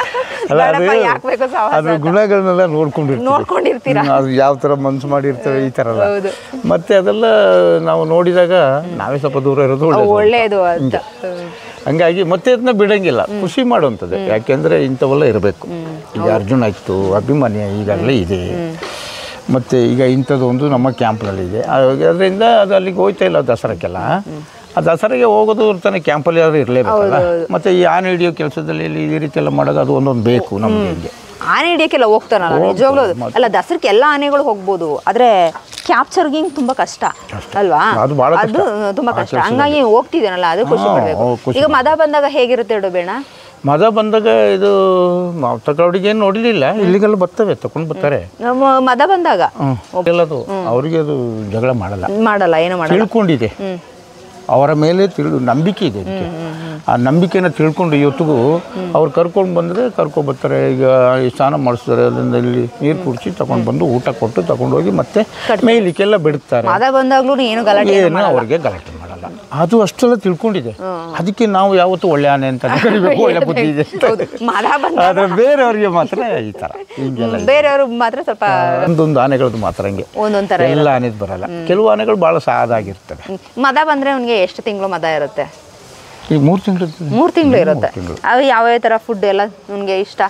ಅದ್ರ ಗುಣಗಳನ್ನೆಲ್ಲ ನೋಡ್ಕೊಂಡಿರ್ತೀವಿ ನೋಡ್ಕೊಂಡಿರ್ತೀರಾ ಅದು ಯಾವ ಥರ ಮನ್ಸು ಮಾಡಿರ್ತೇವೆ ಈ ಥರ ಎಲ್ಲ. ಮತ್ತೆ ಅದೆಲ್ಲ ನಾವು ನೋಡಿದಾಗ ನಾವೇ ಸ್ವಲ್ಪ ದೂರ ಇರೋದು ಒಳ್ಳೆಯದು ಅಂತ. ಹಂಗಾಗಿ ಮತ್ತೆ ಅದನ್ನ ಬಿಡಂಗಿಲ್ಲ, ಖುಷಿ ಮಾಡುವಂಥದ್ದು. ಯಾಕೆಂದರೆ ಇಂಥವೆಲ್ಲ ಇರಬೇಕು. ಈಗ ಅರ್ಜುನ ಆಯಿತು, ಅಭಿಮನ್ಯ ಈಗಾಗಲೇ ಇದೆ, ಮತ್ತು ಈಗ ಇಂಥದ್ದು ಒಂದು ನಮ್ಮ ಕ್ಯಾಂಪ್ನಲ್ಲಿದೆ. ಅದರಿಂದ ಅದು ಅಲ್ಲಿಗೆ ಹೋಗ್ತಾ ಇಲ್ಲ ದಸರಾಕ್ಕೆಲ್ಲ. ಆ ದಸರಾಗೆ ಹೋಗೋದು ತಾನೇ ಕ್ಯಾಂಪಲ್ಲಿ ಯಾರು ಇರಲೇಬೇಕಲ್ಲ. ಮತ್ತು ಈ ಆನೆ ಹಿಡಿಯೋ ಕೆಲಸದಲ್ಲಿ ಈ ರೀತಿ ಎಲ್ಲ ಮಾಡೋದು ಅದು ಒಂದೊಂದು ಬೇಕು ನಮಗೆ. ಹಿಂಗೆ ಆನೆ ಹಿಡಿಯೋಕ್ಕೆಲ್ಲ ಹೋಗ್ತಾನಲ್ಲ ನಿಜವಾಗ್ಲೂ. ಅಲ್ಲ ದಸರಕ್ಕೆ ಎಲ್ಲ ಆನೆಗಳು ಹೋಗ್ಬೋದು, ಆದರೆ ಕ್ಯಾಪ್ಚರ್ಗಿಂಗ್ ತುಂಬ ಕಷ್ಟ ಅಲ್ವಾ? ಅದು ಭಾಳ ಅದು ತುಂಬ ಕಷ್ಟ. ಹಂಗಾಗಿ ಹೋಗ್ತಿದ್ದೇನಲ್ಲ, ಅದು ಖುಷಿ ಪಡಬೇಕು. ಈಗ ಮದ ಬಂದಾಗ ಹೇಗಿರುತ್ತೆ ಡೋಬೇಣ? ಮದ ಬಂದಾಗ ಇದು ನಾವು ತಗೊಳ್ಳಿಗೆ ಏನು ನೋಡಲಿಲ್ಲ, ಇಲ್ಲಿಗೆಲ್ಲ ಬರ್ತವೆ, ತಗೊಂಡು ಬರ್ತಾರೆ ಮದ ಬಂದಾಗ. ಎಲ್ಲದು ಅವರಿಗೆ ಅದು ಜಗಳ ಮಾಡಲ್ಲ ಮಾಡಲ್ಲ ಏನು ಮಾಡಲ್ಲ, ತಿಳ್ಕೊಂಡಿದೆ. ಅವರ ಮೇಲೆ ತಿಳಿದು ನಂಬಿಕೆ ಇದೆ. ಆ ನಂಬಿಕೆನ ತಿಳ್ಕೊಂಡು ಇವತ್ತಿಗೂ ಅವ್ರು ಕರ್ಕೊಂಡು ಬಂದರೆ ಕರ್ಕೊಂಡು ಬರ್ತಾರೆ. ಈಗ ಸ್ನಾನ ಮಾಡಿಸ್ತಾರೆ, ಅದರಿಂದ ಇಲ್ಲಿ ನೀರು ಕುಡಿಸಿ ತಗೊಂಡು ಬಂದು ಊಟ ಕೊಟ್ಟು ತಗೊಂಡೋಗಿ ಮತ್ತೆ ಮೇಯ್ಲಿಕ್ಕೆಲ್ಲ ಬಿಡ್ತಾರೆ. ಬಂದಾಗ್ಲೂ ಏನು ಗಲಾಟೆ ಏನು ಅವ್ರಿಗೆ ಗಲಾಟೆ ಮಾಡಲ್ಲ. ಅದು ಅಷ್ಟೆಲ್ಲ ತಿಳ್ಕೊಂಡಿದೆ. ಅದಕ್ಕೆ ನಾವು ಯಾವತ್ತೂ ಒಳ್ಳೆ ಆನೆ ಅಂತ ಕರಿಬೇಕು, ಒಳ್ಳೆ ಬುದ್ಧಿ ಇದೆ. ಆದರೆ ಬೇರೆಯವ್ರಿಗೆ ಮಾತ್ರ ಈ ಥರ ಹಿಂಗೆಲ್ಲ, ಬೇರೆಯವ್ರು ಮಾತ್ರ ಸ್ವಲ್ಪ ಒಂದೊಂದು ಆನೆಗಳದ್ದು ಮಾತ್ರ ಹಂಗೆ, ಒಂದೊಂಥರ ಎಲ್ಲ ಆನೆದು ಬರಲ್ಲ. ಕೆಲವು ಆನೆಗಳು ಭಾಳ ಸಾದಾಗಿರ್ತವೆ. ಮದ ಬಂದರೆ ಅವನಿಗೆ ಎಷ್ಟು ತಿಂಗಳು ಮದ ಇರುತ್ತೆ? ಈಗ ಮೂರು ತಿಂಗಳು ಮೂರು ತಿಂಗಳು ಇರುತ್ತೆ. ಅವು ಯಾವ ಥರ ಫುಡ್ ಎಲ್ಲ ನನಗೆ ಇಷ್ಟ?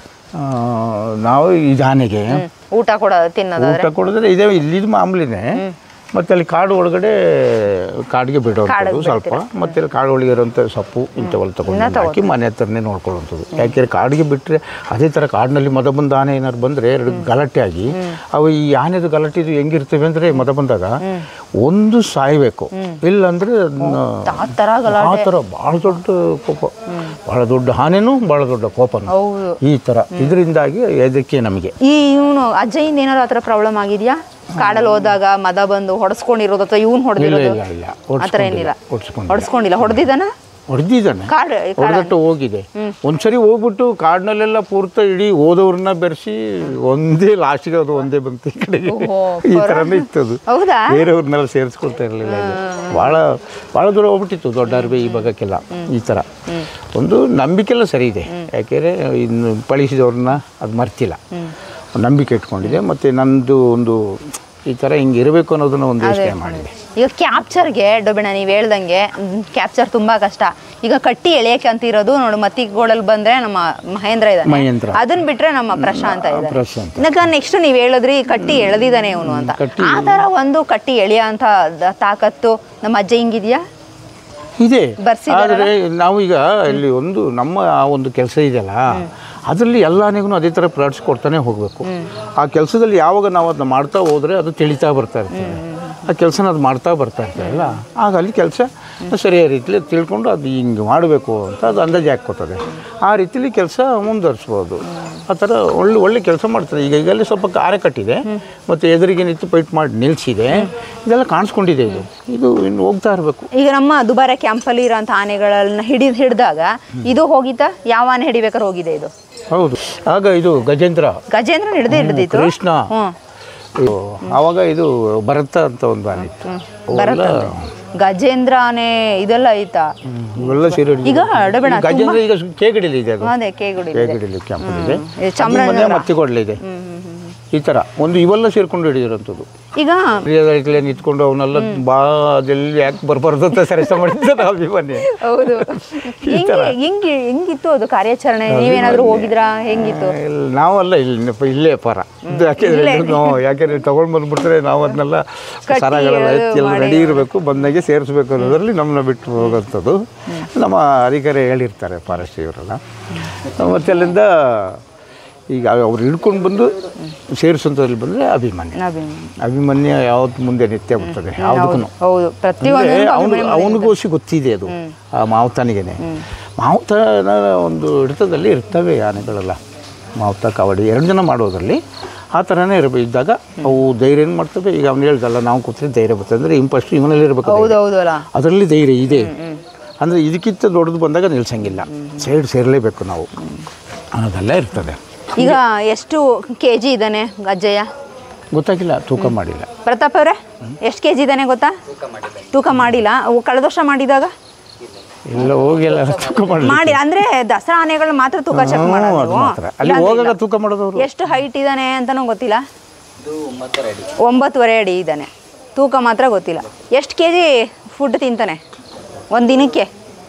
ನಾವು ಇದು ಆನೆಗೆ ಊಟ ಕೊಡೋದು ತಿನ್ನೋದು ಊಟ ಕೊಡೋದ್ರೆ ಇದೇ ಇಲ್ಲಿದ್ದು ಮಾಮೂಲಿನೇ. ಮತ್ತು ಅಲ್ಲಿ ಕಾಡು ಒಳಗಡೆ ಕಾಡಿಗೆ ಬಿಡೋವಂಥದ್ದು ಸ್ವಲ್ಪ, ಮತ್ತು ಕಾಡು ಒಳಗೆ ಇರೋಂಥ ಸೊಪ್ಪು ಇಂಥವೆಲ್ಲ ತಗೊಂಡು ಹಾಕಿ ಮನೆ ಹತ್ರನೇ ನೋಡ್ಕೊಳ್ಳೋವಂಥದ್ದು. ಯಾಕೆಂದರೆ ಕಾಡಿಗೆ ಬಿಟ್ಟರೆ ಅದೇ ಥರ ಕಾಡಿನಲ್ಲಿ ಮದ ಬಂದ ಆನೆ ಏನಾದ್ರು ಬಂದರೆ ಎರಡು ಗಲಾಟೆ ಆಗಿ ಅವು ಈ ಆನೆದು ಗಲಾಟೆ ಇದು ಹೆಂಗಿರ್ತವೆ ಅಂದರೆ ಮದ ಬಂದಾಗ ಒಂದು ಸಾಯಬೇಕು, ಇಲ್ಲಾಂದರೆ ಆ ಥರ ಭಾಳ ದೊಡ್ಡ ಕೋಪ, ಭಾಳ ದೊಡ್ಡ ಆನೆನೂ ಭಾಳ ದೊಡ್ಡ ಕೋಪನೂ ಈ ಥರ. ಇದರಿಂದಾಗಿ ಇದಕ್ಕೆ ನಮಗೆ ಈ ಇವನು ಅಜ್ಜಯಿಂದ ಏನಾದ್ರು ಆ ಥರ ಪ್ರಾಬ್ಲಮ್ ಆಗಿದೆಯಾ? ಕಾಡಲ್ಲಿ ಹೋದಾಗ ಮದ ಬಂದು ಹೊಡೆಸ್ಕೊಂಡಿರೋದು ಅಥವಾ ಇವನು ಹೊಡೆದಿರೋದು ಆ ಥರ ಏನಿಲ್ಲ? ಹೊಡೆಸ್ಕೊಂಡಿಲ್ಲ, ಹೊಡೆದಿದ್ದಾನ? ಹೊಡೆದಿದ್ದಾನೆ, ಹೊಡೆದಟ್ಟು ಹೋಗಿದೆ. ಒಂದ್ಸರಿ ಹೋಗ್ಬಿಟ್ಟು ಕಾಡಿನಲ್ಲೆಲ್ಲ ಪೂರ್ತಿ ಇಡೀ ಹೋದವ್ರನ್ನ ಬೆರೆಸಿ ಒಂದೇ ಲಾಸ್ಟಿಗೆ ಅದು ಒಂದೇ ಬಂತು ಈ ಕಡೆಗೆ. ಈ ಥರನೇ ಇತ್ತದು, ಬೇರೆಯವ್ರನ್ನೆಲ್ಲ ಸೇರಿಸ್ಕೊಳ್ತಾ ಇರಲಿಲ್ಲ. ಭಾಳ ಭಾಳ ದೂರ ಹೋಗ್ಬಿಟ್ಟಿತ್ತು ದೊಡ್ಡ ಅರ್ಬಿ ಈ ಭಾಗಕ್ಕೆಲ್ಲ. ಈ ಥರ ಒಂದು ನಂಬಿಕೆಲ್ಲ ಸರಿ ಇದೆ. ಯಾಕೆಂದರೆ ಇನ್ನು ಪಳಿಸಿದವ್ರನ್ನ ಅದು ಮರ್ತಿಲ್ಲ, ನಂಬಿಕೆ ಇಟ್ಕೊಂಡಿದೆ. ಮತ್ತು ನನ್ನದು ಒಂದು ಈ ಥರ ಹಿಂಗೆ ಇರಬೇಕು ಅನ್ನೋದನ್ನ ಒಂದು ಯೋಚನೆ ಮಾಡಿದೆ. ಈಗ ಕ್ಯಾಪ್ಚರ್ಗೆ ಡೋಬೇಣ ನೀವು ಹೇಳ್ದಂಗೆ ಕ್ಯಾಪ್ಚರ್ ತುಂಬ ಕಷ್ಟ. ಈಗ ಕಟ್ಟಿ ಎಳೆಯಕ್ಕೆ ಅಂತ ಇರೋದು ನೋಡು, ಮತ್ತಿಗೋಡಲ್ಲಿ ಬಂದರೆ ನಮ್ಮ ಮಹೇಂದ್ರ ಇದ್ದಾನೆ, ಮಹೇಂದ್ರ ಅದನ್ನ ಬಿಟ್ಟರೆ ನಮ್ಮ ಪ್ರಶಾಂತ ಇದೆ. ಪ್ರಶಾಂತ್ ಈಗ ನೆಕ್ಸ್ಟ್ ನೀವು ಹೇಳಿದ್ರಿ ಕಟ್ಟಿ ಎಳೆದಿದ್ದಾನೆ ಇವನು ಅಂತ. ಆ ಥರ ಒಂದು ಕಟ್ಟಿ ಎಳೆಯ ಅಂತ ತಾಕತ್ತು ನಮ್ಮ ಅಜ್ಜ ಹಿಂಗಿದೆಯಾ? ಇದೆ. ಆದರೆ ನಾವೀಗ ಇಲ್ಲಿ ಒಂದು ನಮ್ಮ ಆ ಒಂದು ಕೆಲಸ ಇದೆಯಲ್ಲ, ಅದರಲ್ಲಿ ಎಲ್ಲ ಆನೆಗೂ ಅದೇ ಥರ ಪ್ರಾಕ್ಟೀಸ್ ಕೊಡ್ತಾನೆ ಹೋಗಬೇಕು. ಆ ಕೆಲಸದಲ್ಲಿ ಯಾವಾಗ ನಾವು ಅದನ್ನ ಮಾಡ್ತಾ ಹೋದರೆ ಅದು ತಿಳಿತಾ ಬರ್ತಾ ಇರ್ತದೆ. ಆ ಕೆಲಸನ ಅದು ಮಾಡ್ತಾ ಬರ್ತಾ ಇರ್ತದಲ್ಲ, ಆಗ ಅಲ್ಲಿ ಕೆಲಸ ಸರಿಯಾದ ರೀತಿಲಿ ತಿಳ್ಕೊಂಡು ಅದು ಹಿಂಗೆ ಮಾಡಬೇಕು ಅಂತ ಅದು ಅಂದಾಜು ಹಾಕ್ಕೊತದೆ. ಆ ರೀತಿಲಿ ಕೆಲಸ ಮುಂದುವರಿಸ್ಬೋದು. ಆ ಥರ ಒಳ್ಳೆ ಒಳ್ಳೆ ಕೆಲಸ ಮಾಡ್ತದೆ. ಈಗ ಈಗಲ್ಲಿ ಸ್ವಲ್ಪ ಗಾರೆ ಕಟ್ಟಿದೆ ಮತ್ತು ಎದುರಿಗೆ ನಿಂತು ಫೈಟ್ ಮಾಡಿ ನಿಲ್ಲಿಸಿದೆ. ಇದೆಲ್ಲ ಕಾಣಿಸ್ಕೊಂಡಿದೆ. ಇದು ಇದು ಇನ್ನು ಹೋಗ್ತಾ ಇರಬೇಕು. ಈಗ ನಮ್ಮ ದುಬಾರೆ ಕ್ಯಾಂಪಲ್ಲಿ ಇರೋಂಥ ಆನೆಗಳನ್ನ ಹಿಡಿ ಹಿಡಿದಾಗ ಇದು ಹೋಗಿತ್ತಾ? ಯಾವ ಆನೆ ಹಿಡಿಬೇಕಾದ್ರೆ ಹೋಗಿದೆ ಇದು? ಹೌದು. ಆಗ ಇದು ಗಜೇಂದ್ರ ಗಜೇಂದ್ರ ಹಿಡಿದೇ ಹಿಡಿದಿತ್ತು. ಕೃಷ್ಣ. ಆವಾಗ ಇದು ಭರತ ಅಂತ ಒಂದು ಆನೆ ಇತ್ತು. ಭರತ, ಗಜೇಂದ್ರ ಆನೆ ಇದೆಲ್ಲ ಐತಾ? ಇವೆಲ್ಲ ಸೇರಿ ಈಗ ಅಡಬೇಡ ಗಜೇಂದ್ರ ಈಗ ಕೇಗಡಿಲಿ ಇದೆ. ಅದು ಅದೇ ಕೇಗುಡಿ ಕೇಗಡಿಲಿ ಕ್ಯಾಂಪಲ್ಲಿದೆ. ಮತ್ತಿಗೊಡ್ಲಿದೆ. ಈ ಥರ ಒಂದು ಇವೆಲ್ಲ ಸೇರ್ಕೊಂಡು ಹಿಡಿದಿರೋಂಥದ್ದು. ಈಗ ಪ್ರಿಯದಳಿಗಳೇ ನಿಂತ್ಕೊಂಡು ಅವನ್ನೆಲ್ಲ ಬಾ ಅದೆಲ್ಲಿ ಯಾಕೆ ಬರಬಾರ್ದು ಅಂತ ಸರಸ ಮಾಡಿದ್ದಾರೆ ಅಭಿಮನ್ಯು. ಹೌದು. ಹೆಂಗೆ ಹೆಂಗಿತ್ತು ಅದು ಕಾರ್ಯಾಚರಣೆ? ನೀವೇನಾದರೂ ಹೋಗಿದ್ರಾ? ಹೆಂಗಿತ್ತು? ನಾವಲ್ಲ ಇಲ್ಲಿ ಇಲ್ಲೇ ಪರ ಯಾಕೆಂದ್ರೆ ನಾವು ಯಾಕೆಂದ್ರೆ ತಗೊಂಡು ಬಂದ್ಬಿಡ್ತಾರೆ. ನಾವು ಅದನ್ನೆಲ್ಲ ಸರಗಳೆಲ್ಲ ಎತ್ತಿ ಎಲ್ಲ ರೆಡಿ ಇರಬೇಕು, ಬಂದಾಗೆ ಸೇರಿಸ್ಬೇಕು ಅನ್ನೋದ್ರಲ್ಲಿ ನಮ್ಮನ್ನ ಬಿಟ್ಟು ಹೋಗೋಂಥದ್ದು. ನಮ್ಮ ಅಧಿಕಾರಿ ಹೇಳಿರ್ತಾರೆ ಫಾರೆಸ್ಟ್ ಇವರೆಲ್ಲ. ಮತ್ತೆ ಅಲ್ಲಿಂದ ಈಗ ಅವ್ರು ಹಿಡ್ಕೊಂಡು ಬಂದು ಸೇರಿಸೋಂಥದ್ರಲ್ಲಿ ಬಂದರೆ ಅಭಿಮನ್ಯು. ಅಭಿಮನ್ಯು ಯಾವತ್ತು ಮುಂದೆ ನಿತ್ಯ ಬರ್ತದೆ ಯಾವುದಕ್ಕೂ. ಅವನು ಅವನಿಗೋಸಿ ಗೊತ್ತಿದೆ ಅದು ಆ ಮಾವುತನಿಗೆ. ಮಾವುತನ ಒಂದು ಹಿಡಿತದಲ್ಲಿ ಇರ್ತವೆ ಆನೆಗಳೆಲ್ಲ. ಮಾವುತ ಕಬಡ್ಡಿ ಎರಡು ಜನ ಮಾಡೋದ್ರಲ್ಲಿ ಆ ಥರನೇ ಇರಬೇಕು. ಇದ್ದಾಗ ಅವು ಧೈರ್ಯ ಏನು ಮಾಡ್ತವೆ. ಈಗ ಅವ್ನು ಹೇಳ್ದಲ್ಲ ನಾವು ಕೂತ್ರೆ ಧೈರ್ಯ ಬರ್ತದೆ ಅಂದರೆ ಇಂಪಸ್ಟ್ ಇವನಲ್ಲಿ ಇರಬೇಕು. ಅದರಲ್ಲಿ ಧೈರ್ಯ ಇದೆ ಅಂದರೆ ಇದಕ್ಕಿಂತ ದೊಡ್ಡದು ಬಂದಾಗ ನಿಲ್ಸಂಗಿಲ್ಲ. ಸೈಡ್ ಸೇರಲೇಬೇಕು ನಾವು ಅನ್ನೋದೆಲ್ಲ ಇರ್ತದೆ. ಈಗ ಎಷ್ಟು ಕೆ ಜಿ ಇದ್ದಾನೆ ಅಜ್ಜಯ್ಯ? ಗೊತ್ತಾಗಿಲ್ಲ, ತೂಕ ಮಾಡಿಲ್ಲ. ಪ್ರತಾಪ್ ಅವರೇ ಎಷ್ಟು ಕೆ ಜಿ ಇದ್ದಾನೆ ಗೊತ್ತಾ? ತೂಕ ಮಾಡಿಲ್ಲ. ಕಳೆದ ವರ್ಷ ಮಾಡಿದಾಗ ಇಲ್ಲ ಹೋಗಿಲ್ಲ, ತೂಕ ಮಾಡಿ ಅಂದರೆ ದಸರಾ ಆನೆಗಳು ಮಾತ್ರ ತೂಕ ಚೆಕ್ ಮಾಡೋದು. ಅಲ್ಲಿ ಹೋಗಾಗ ತೂಕ ಮಾಡೋದು. ಎಷ್ಟು ಹೈಟ್ ಇದ್ದಾನೆ ಅಂತಲೂ ಗೊತ್ತಿಲ್ಲ. ಒಂಬತ್ತುವರೆ ಅಡಿ ಇದ್ದಾನೆ. ತೂಕ ಮಾತ್ರ ಗೊತ್ತಿಲ್ಲ. ಎಷ್ಟು ಕೆ ಜಿ ಫುಡ್ ತಿಂತಾನೆ ಒಂದು ದಿನಕ್ಕೆ?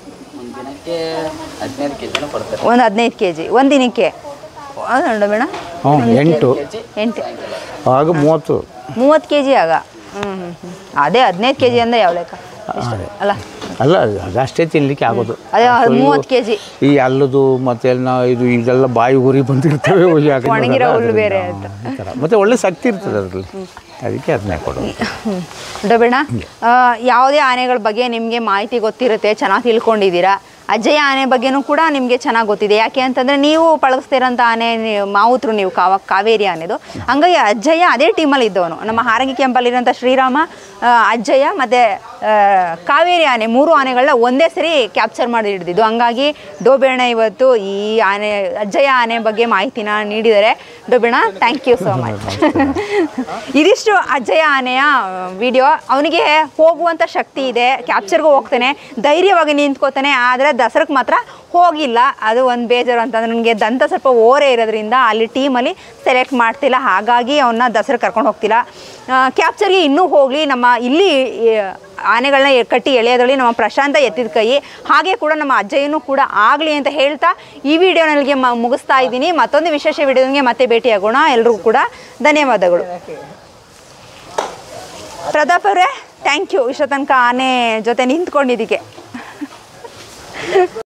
ಒಂದು ಹದಿನೈದು ಕೆ ಜಿ ಒಂದು ದಿನಕ್ಕೆ. ಅದು ಬೇಡ ಹ್ಞೂ ಎಂಟು ಎಂಟು ಆಗ ಮೂವತ್ತು ಮೂವತ್ತು ಕೆ ಜಿ ಆಗ. ಹ್ಞೂ ಹ್ಞೂ ಅದೇ ಹದಿನೈದು ಕೆ ಜಿ ಅಂದರೆ ಯಾವ ಲೆಕ್ಕ ಅಲ್ಲ? ಅಲ್ಲ ಅದಷ್ಟೇ ತಿನ್ನಲಿಕ್ಕೆ ಆಗೋದು. ಅದೇ ಮೂವತ್ತು ಕೆ ಜಿ ಈ ಅಲ್ಲದು ಮತ್ತೆ ನಾವು ಇದು ಇದೆಲ್ಲ ಬಾಯಿ ಉರಿ ಬಂದಿರ್ತವೆ. ಒಣಗಿರೋ ಹುಲ್ಲು ಬೇರೆ ಅಂತ ಮತ್ತೆ ಒಳ್ಳೆ ಶಕ್ತಿ ಇರ್ತದೆ ಅದರಲ್ಲಿ. ಅದಕ್ಕೆ ಅದನ್ನೇ ಕೊಡೋದು. ಡಬೇಣ ಯಾವುದೇ ಆನೆಗಳ ಬಗ್ಗೆ ನಿಮಗೆ ಮಾಹಿತಿ ಗೊತ್ತಿರುತ್ತೆ, ಚೆನ್ನಾಗಿ ತಿಳ್ಕೊಂಡಿದ್ದೀರಾ. ಅಜ್ಜಯ್ಯ ಆನೆ ಬಗ್ಗೆನೂ ಕೂಡ ನಿಮಗೆ ಚೆನ್ನಾಗಿ ಗೊತ್ತಿದೆ. ಯಾಕೆ ಅಂತಂದರೆ ನೀವು ಪಳಗಿಸ್ತಿರೋಂಥ ಆನೆ ಮಾವುತರು ನೀವು ಕಾವ ಕಾವೇರಿ ಆನೆದು. ಹಂಗಾಗಿ ಅಜ್ಜಯ್ಯ ಅದೇ ಟೀಮಲ್ಲಿ ಇದ್ದವನು. ನಮ್ಮ ಹಾರಂಗಿ ಕ್ಯಾಂಪಲ್ಲಿರೋಂಥ ಶ್ರೀರಾಮ, ಅಜ್ಜಯ್ಯ ಮತ್ತು ಕಾವೇರಿ ಆನೆ ಮೂರು ಆನೆಗಳನ್ನ ಒಂದೇ ಸರಿ ಕ್ಯಾಪ್ಚರ್ ಮಾಡಿ ಹಿಡಿದಿದ್ದು. ಹಂಗಾಗಿ ಡೋಬೇಣ ಇವತ್ತು ಈ ಆನೆ ಅಜ್ಜಯ್ಯ ಆನೆ ಬಗ್ಗೆ ಮಾಹಿತಿನ ನೀಡಿದ್ದಾರೆ. ಡೋಬೇಣ ಥ್ಯಾಂಕ್ ಯು ಸೋ ಮಚ್. ಇದಿಷ್ಟು ಅಜ್ಜಯ್ಯ ಆನೆಯ ವಿಡಿಯೋ. ಅವನಿಗೆ ಹೋಗುವಂಥ ಶಕ್ತಿ ಇದೆ, ಕ್ಯಾಪ್ಚರ್ಗೂ ಹೋಗ್ತಾನೆ, ಧೈರ್ಯವಾಗಿ ನಿಂತ್ಕೋತಾನೆ. ಆದರೆ ದಸರಕ್ಕೆ ಮಾತ್ರ ಹೋಗಿಲ್ಲ. ಅದು ಒಂದು ಬೇಜಾರು ಅಂತಂದರೆ ನನಗೆ ದಂತ ಸ್ವಲ್ಪ ಓರೆ ಇರೋದ್ರಿಂದ ಅಲ್ಲಿ ಟೀಮಲ್ಲಿ ಸೆಲೆಕ್ಟ್ ಮಾಡ್ತಿಲ್ಲ. ಹಾಗಾಗಿ ಅವನ್ನ ದಸರಾ ಕರ್ಕೊಂಡು ಹೋಗ್ತಿಲ್ಲ. ಕ್ಯಾಪ್ಚರ್ಗೆ ಇನ್ನೂ ಹೋಗಲಿ. ನಮ್ಮ ಇಲ್ಲಿ ಆನೆಗಳನ್ನ ಕಟ್ಟಿ ಎಳೆಯೋದ್ರಲ್ಲಿ ನಮ್ಮ ಪ್ರಶಾಂತ ಎತ್ತಿದ ಕೈ. ಹಾಗೆ ಕೂಡ ನಮ್ಮ ಅಜ್ಜಯ್ಯನೂ ಕೂಡ ಆಗಲಿ ಅಂತ ಹೇಳ್ತಾ ಈ ವಿಡಿಯೋ ನನಗೆ ಮ ಮುಗಿಸ್ತಾ ಇದ್ದೀನಿ. ಮತ್ತೊಂದು ವಿಶೇಷ ವಿಡಿಯೋಗೆ ಮತ್ತೆ ಭೇಟಿಯಾಗೋಣ. ಎಲ್ರಿಗೂ ಕೂಡ ಧನ್ಯವಾದಗಳು. ಪ್ರತಾಪ್ ಅವರೇ ಥ್ಯಾಂಕ್ ಯು ಇಷ್ಟ ತನಕ ಆನೆ ಜೊತೆ ನಿಂತ್ಕೊಂಡಿದ್ದಕ್ಕೆ.